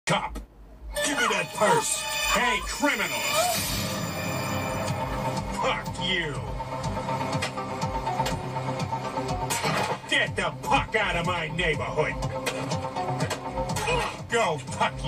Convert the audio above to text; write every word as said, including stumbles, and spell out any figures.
Cop, give me that purse. Hey, criminal. Fuck you. Get the fuck out of my neighborhood. Go fuck